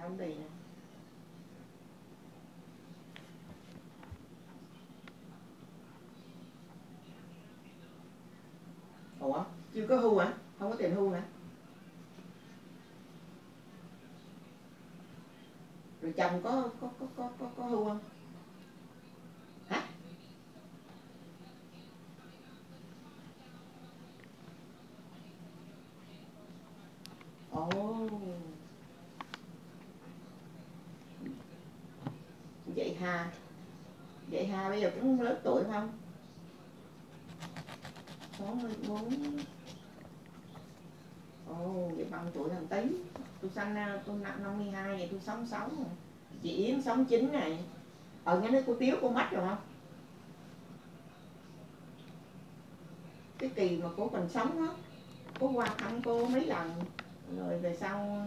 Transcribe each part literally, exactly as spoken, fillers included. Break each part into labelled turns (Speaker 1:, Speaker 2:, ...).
Speaker 1: Phong Bì nè. Ủa, chưa có hưu hả? Không có tiền hưu hả? Rồi chồng có có có có có, có hưu không? Hả? Ồ. Vậy Hà Vậy Hà bây giờ cũng lớn tuổi không? sáu mươi bốn. Ồ, vậy bằng tuổi thằng Tý. Tôi sanh tôi năm năm mươi hai, vậy tôi sống sáu rồi. Chị Yến sống chín này. Ở nghe nói cô Tiếu cô mất rồi không? Cái kỳ mà cô còn sống á, cô qua thăm cô mấy lần. Rồi về sau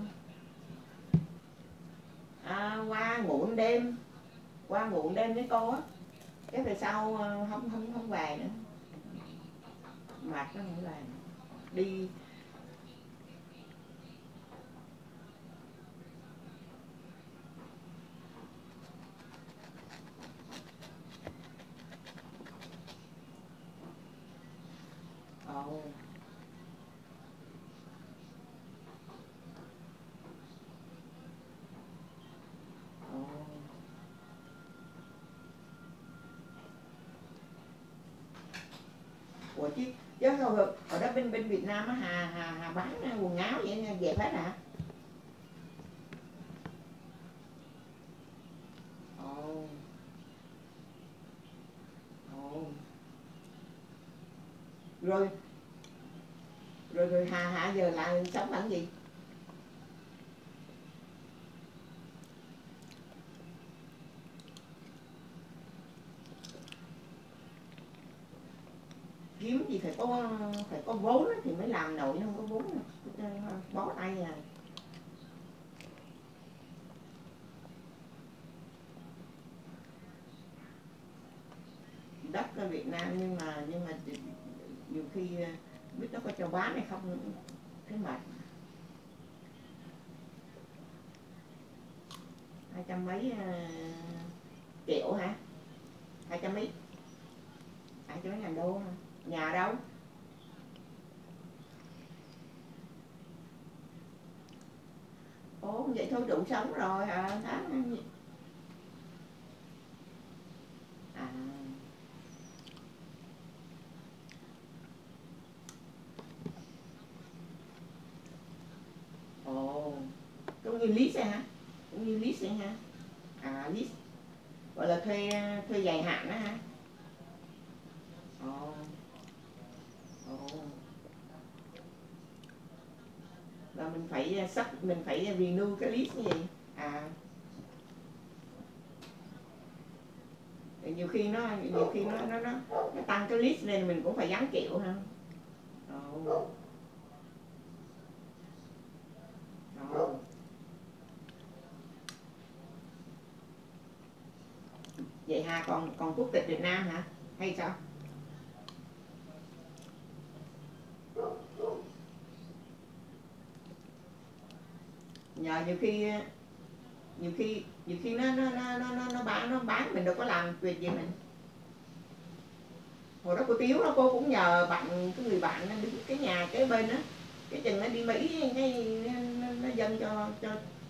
Speaker 1: à, qua ngủ đêm qua ngủ đêm với cô á, cái về sau không không không về nữa, mệt nó không về đi. Ồ. Ồ. Ủa chứ chứ rồi ở đó bên bên Việt Nam á, Hà Hà Hà bán quần áo vậy dẹp hết hả? Ồ. Ồ. Rồi rồi rồi Hà Hà giờ lại sống bằng gì? Kiếm gì phải có phải có vốn thì mới làm nổi, không có vốn bó tay à. Đất ở Việt Nam nhưng mà nhưng mà nhiều khi biết nó có cho bán hay không thấy mệt. Hai trăm mấy triệu hả? Hai trăm mấy hai trăm mấy ngàn đô hả? Nhà đâu? Ồ vậy thôi đủ sống rồi à, tháng à. Ồ, cũng như lease hả? Cũng như lease hả? À lease gọi là thuê thuê dài hạn đó hả? Ồ. Ồ. Là mình phải sắp mình phải renew cái lease cái gì? À. Nhiều khi nó nhiều khi nó nó nó, nó tăng cái lease lên mình cũng phải gắn kiểu ha. Ồ. Ồ. Vậy Hà còn còn quốc tịch Việt Nam hả? Hay sao? Nhờ nhiều khi nhiều khi nhiều khi nó nó nó nó nó bán nó bán mình đâu có làm việc gì mình. Hồi đó cô Tiếu đó cô cũng nhờ bạn cái người bạn nó đứng cái nhà kế bên á, cái chừng nó đi Mỹ cái nó, nó dâng cho cho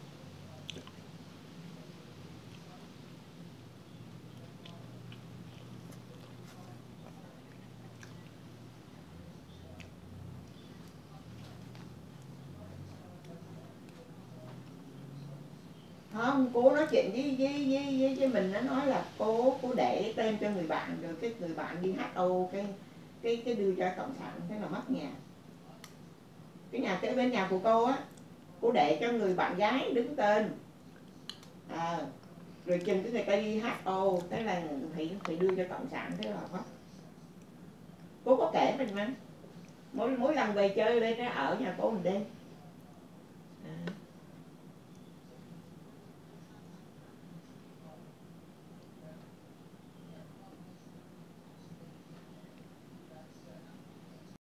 Speaker 1: không. Cô nói chuyện với với với với, với mình, nó nói là cô cô để tên cho người bạn rồi cái người bạn đi hát ô cái cái cái đưa cho cộng sản, thế là mất nhà. Cái nhà kế bên nhà của cô á, cô để cho người bạn gái đứng tên à, rồi chừng cái người ta đi hát ô thế là phải phải đưa cho cộng sản, thế là mất. Cô có kể mình mà mỗi mỗi lần về chơi lên nó ở nhà cô một đêm.